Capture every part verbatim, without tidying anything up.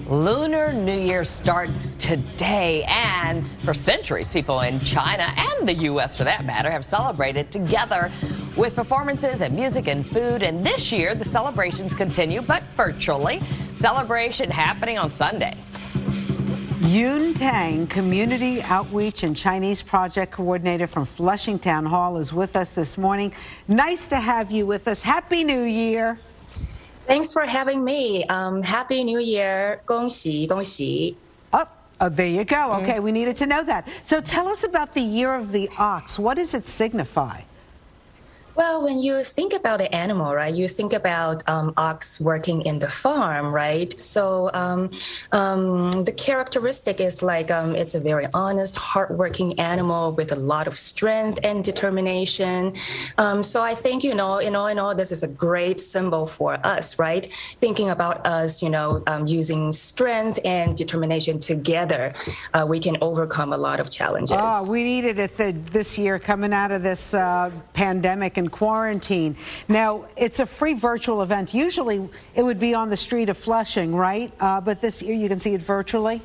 Lunar New Year starts today, and for centuries, people in China and the U S for that matter have celebrated together with performances and music and food. And this year, the celebrations continue, but virtually. Celebration happening on Sunday. Yun Tang, Community Outreach and Chinese Project Coordinator from Flushing Town Hall, is with us this morning. Nice to have you with us. Happy New Year. Thanks for having me. Um, Happy New Year. 恭喜恭喜. Oh, oh, there you go. Okay, mm-hmm. We needed to know that. So tell us about the Year of the Ox. What does it signify? Well, when you think about the animal, right, you think about um, ox working in the farm, right? So um, um, the characteristic is like um, it's a very honest, hardworking animal with a lot of strength and determination. Um, so I think, you know, in all in all, this is a great symbol for us, right? Thinking about us, you know, um, using strength and determination together, uh, we can overcome a lot of challenges. Oh, we needed it the, this year coming out of this uh, pandemic and quarantine. Now, it's a free virtual event. Usually it would be on the street of Flushing, right? Uh, but this year you can see it virtually?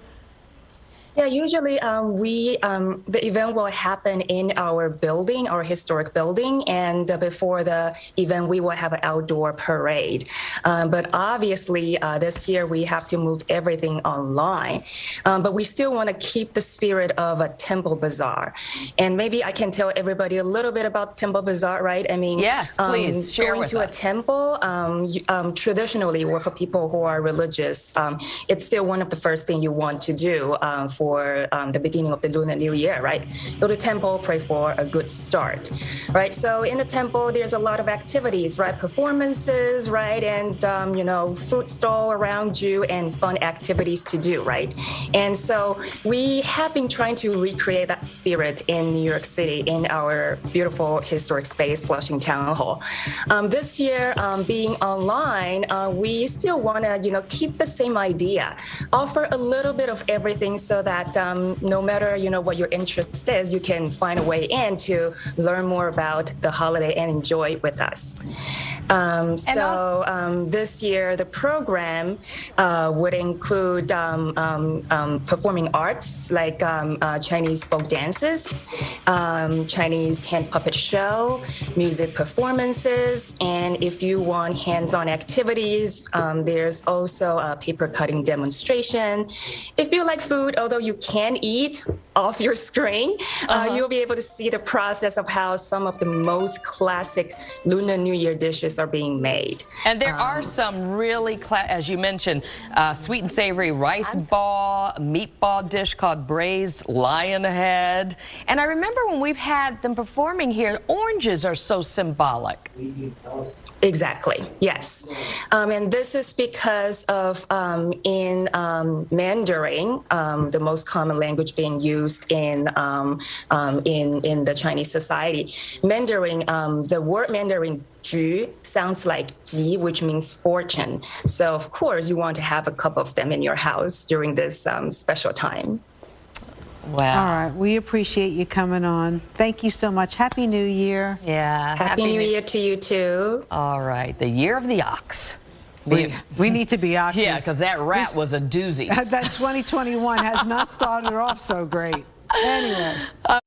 Yeah, usually um, we um, the event will happen in our building, our historic building, and uh, before the event we will have an outdoor parade. Um, but obviously uh, this year we have to move everything online, um, but we still want to keep the spirit of a Temple Bazaar. And maybe I can tell everybody a little bit about Temple Bazaar, right? I mean, yes, please um, share going with to us. a temple um, um, traditionally, or for people who are religious, um, it's still one of the first things you want to do um, for for um, the beginning of the Lunar New Year, right? Go to temple, pray for a good start, right? So in the temple, there's a lot of activities, right? Performances, right? And, um, you know, food stall around you and fun activities to do, right? And so we have been trying to recreate that spirit in New York City in our beautiful historic space, Flushing Town Hall. Um, this year, um, being online, uh, we still want to, you know, keep the same idea, offer a little bit of everything so that that um, no matter, you know, what your interest is, you can find a way in to learn more about the holiday and enjoy it with us. Um, so um, this year, the program uh, would include um, um, um, performing arts like um, uh, Chinese folk dances, um, Chinese hand puppet show, music performances, and if you want hands-on activities, um, there's also a paper cutting demonstration. If you like food, although you can eat off your screen, uh-huh. uh, you'll be able to see the process of how some of the most classic Lunar New Year dishes are being made. And there um, are some really, as you mentioned, uh, sweet and savory rice ball, meatball dish called braised lion head. And I remember when we've had them performing here, oranges are so symbolic. Exactly, yes. Um, and this is because of um, in um, Mandarin, um, the most common language being used in um, um, in, in the Chinese society. Mandarin, um, the word Mandarin, 菊 sounds like 吉, which means fortune. So of course you want to have a couple of them in your house during this um, special time. Wow. All right. We appreciate you coming on. Thank you so much. Happy New Year. Yeah. Happy, Happy New Year to you too. All right. The Year of the Ox. We, we need to be oxes. Yeah, because that rat was a doozy. That twenty twenty-one has not started off so great. Anyway. Uh,